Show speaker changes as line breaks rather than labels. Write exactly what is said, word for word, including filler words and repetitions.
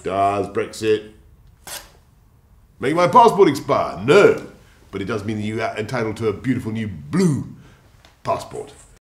Does Brexit make my passport expire? No. But it does mean that you are entitled to a beautiful new blue passport.